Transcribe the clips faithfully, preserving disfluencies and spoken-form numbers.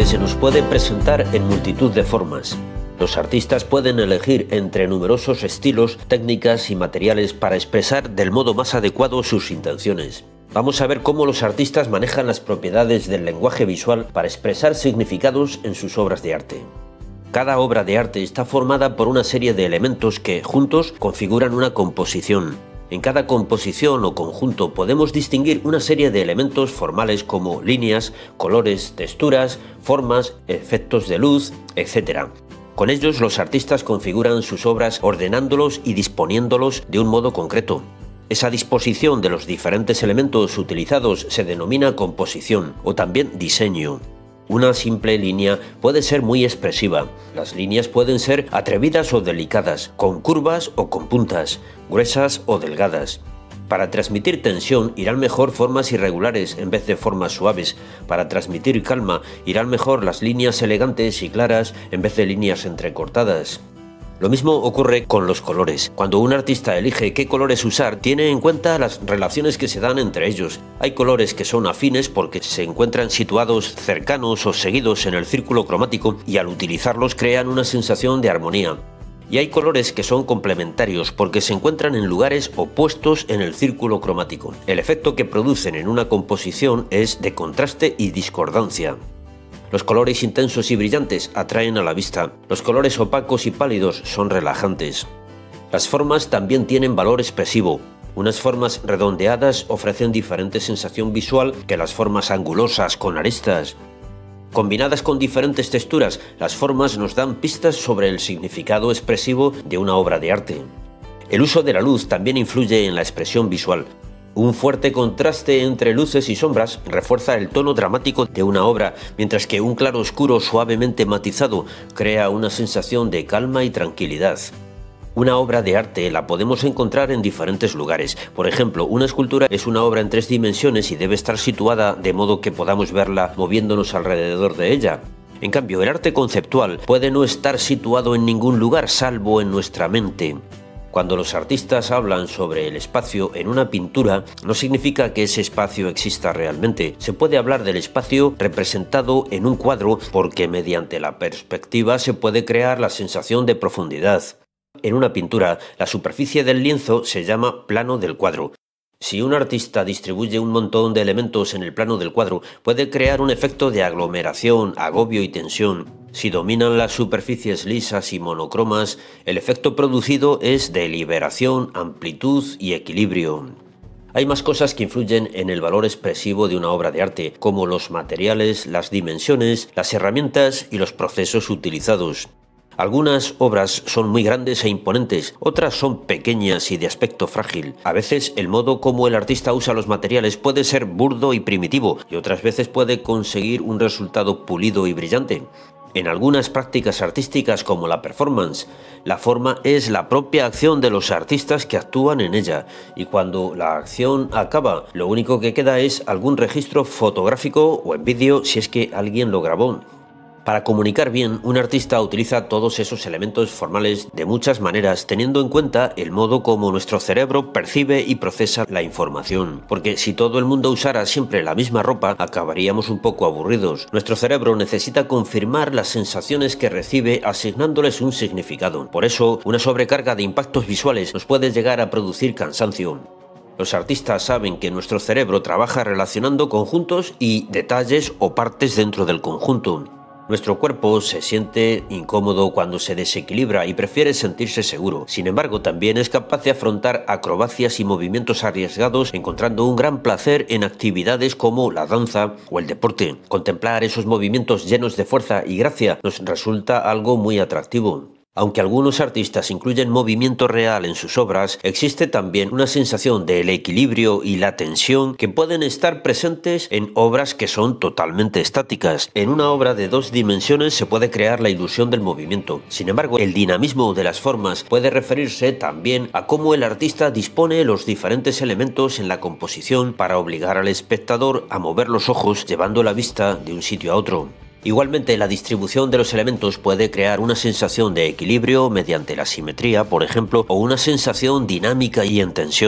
se nos puede presentar en multitud de formas. Los artistas pueden elegir entre numerosos estilos, técnicas y materiales para expresar del modo más adecuado sus intenciones. Vamos a ver cómo los artistas manejan las propiedades del lenguaje visual para expresar significados en sus obras de arte. Cada obra de arte está formada por una serie de elementos que, juntos, configuran una composición. En cada composición o conjunto podemos distinguir una serie de elementos formales como líneas, colores, texturas, formas, efectos de luz, etcétera. Con ellos los artistas configuran sus obras ordenándolos y disponiéndolos de un modo concreto. Esa disposición de los diferentes elementos utilizados se denomina composición o también diseño. Una simple línea puede ser muy expresiva. Las líneas pueden ser atrevidas o delicadas, con curvas o con puntas, gruesas o delgadas. Para transmitir tensión irán mejor formas irregulares en vez de formas suaves. Para transmitir calma irán mejor las líneas elegantes y claras en vez de líneas entrecortadas. Lo mismo ocurre con los colores. Cuando un artista elige qué colores usar, tiene en cuenta las relaciones que se dan entre ellos. Hay colores que son afines porque se encuentran situados cercanos o seguidos en el círculo cromático y al utilizarlos crean una sensación de armonía. Y hay colores que son complementarios porque se encuentran en lugares opuestos en el círculo cromático. El efecto que producen en una composición es de contraste y discordancia. Los colores intensos y brillantes atraen a la vista. Los colores opacos y pálidos son relajantes. Las formas también tienen valor expresivo. Unas formas redondeadas ofrecen diferente sensación visual que las formas angulosas con aristas. Combinadas con diferentes texturas, las formas nos dan pistas sobre el significado expresivo de una obra de arte. El uso de la luz también influye en la expresión visual. Un fuerte contraste entre luces y sombras refuerza el tono dramático de una obra, mientras que un claroscuro suavemente matizado crea una sensación de calma y tranquilidad. Una obra de arte la podemos encontrar en diferentes lugares. Por ejemplo, una escultura es una obra en tres dimensiones y debe estar situada de modo que podamos verla moviéndonos alrededor de ella. En cambio, el arte conceptual puede no estar situado en ningún lugar salvo en nuestra mente. Cuando los artistas hablan sobre el espacio en una pintura, no significa que ese espacio exista realmente. Se puede hablar del espacio representado en un cuadro porque mediante la perspectiva se puede crear la sensación de profundidad. En una pintura, la superficie del lienzo se llama plano del cuadro. Si un artista distribuye un montón de elementos en el plano del cuadro, puede crear un efecto de aglomeración, agobio y tensión. Si dominan las superficies lisas y monocromas, el efecto producido es de liberación, amplitud y equilibrio. Hay más cosas que influyen en el valor expresivo de una obra de arte, como los materiales, las dimensiones, las herramientas y los procesos utilizados. Algunas obras son muy grandes e imponentes, otras son pequeñas y de aspecto frágil. A veces el modo como el artista usa los materiales puede ser burdo y primitivo, y otras veces puede conseguir un resultado pulido y brillante. En algunas prácticas artísticas como la performance, la forma es la propia acción de los artistas que actúan en ella, y cuando la acción acaba, lo único que queda es algún registro fotográfico o en vídeo si es que alguien lo grabó. Para comunicar bien, un artista utiliza todos esos elementos formales de muchas maneras, teniendo en cuenta el modo como nuestro cerebro percibe y procesa la información. Porque si todo el mundo usara siempre la misma ropa, acabaríamos un poco aburridos. Nuestro cerebro necesita confirmar las sensaciones que recibe asignándoles un significado. Por eso, una sobrecarga de impactos visuales nos puede llegar a producir cansancio. Los artistas saben que nuestro cerebro trabaja relacionando conjuntos y detalles o partes dentro del conjunto. Nuestro cuerpo se siente incómodo cuando se desequilibra y prefiere sentirse seguro. Sin embargo, también es capaz de afrontar acrobacias y movimientos arriesgados, encontrando un gran placer en actividades como la danza o el deporte. Contemplar esos movimientos llenos de fuerza y gracia nos resulta algo muy atractivo. Aunque algunos artistas incluyen movimiento real en sus obras, existe también una sensación del equilibrio y la tensión que pueden estar presentes en obras que son totalmente estáticas. En una obra de dos dimensiones se puede crear la ilusión del movimiento. Sin embargo, el dinamismo de las formas puede referirse también a cómo el artista dispone los diferentes elementos en la composición para obligar al espectador a mover los ojos llevando la vista de un sitio a otro. Igualmente, la distribución de los elementos puede crear una sensación de equilibrio mediante la simetría, por ejemplo, o una sensación dinámica y en tensión.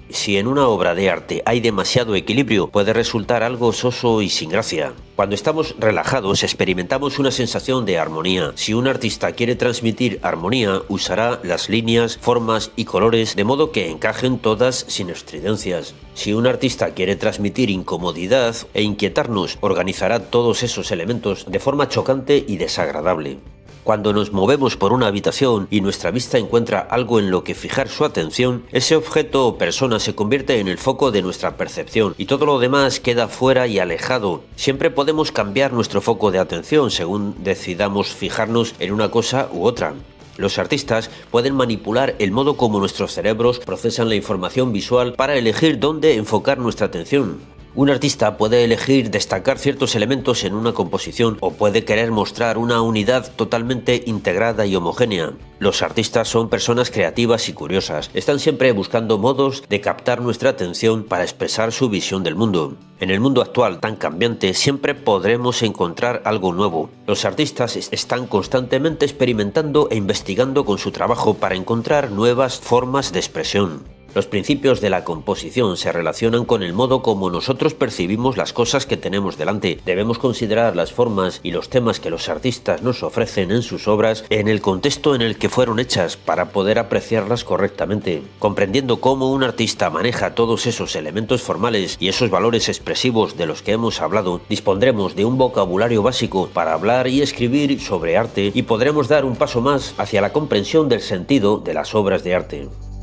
Si en una obra de arte hay demasiado equilibrio, puede resultar algo soso y sin gracia. Cuando estamos relajados, experimentamos una sensación de armonía. Si un artista quiere transmitir armonía, usará las líneas, formas y colores de modo que encajen todas sin estridencias. Si un artista quiere transmitir incomodidad e inquietarnos, organizará todos esos elementos de forma chocante y desagradable. Cuando nos movemos por una habitación y nuestra vista encuentra algo en lo que fijar su atención, ese objeto o persona se convierte en el foco de nuestra percepción y todo lo demás queda fuera y alejado. Siempre podemos cambiar nuestro foco de atención según decidamos fijarnos en una cosa u otra. Los artistas pueden manipular el modo como nuestros cerebros procesan la información visual para elegir dónde enfocar nuestra atención. Un artista puede elegir destacar ciertos elementos en una composición o puede querer mostrar una unidad totalmente integrada y homogénea. Los artistas son personas creativas y curiosas. Están siempre buscando modos de captar nuestra atención para expresar su visión del mundo. En el mundo actual tan cambiante siempre podremos encontrar algo nuevo. Los artistas están constantemente experimentando e investigando con su trabajo para encontrar nuevas formas de expresión. Los principios de la composición se relacionan con el modo como nosotros percibimos las cosas que tenemos delante. Debemos considerar las formas y los temas que los artistas nos ofrecen en sus obras en el contexto en el que fueron hechas para poder apreciarlas correctamente. Comprendiendo cómo un artista maneja todos esos elementos formales y esos valores expresivos de los que hemos hablado, dispondremos de un vocabulario básico para hablar y escribir sobre arte y podremos dar un paso más hacia la comprensión del sentido de las obras de arte.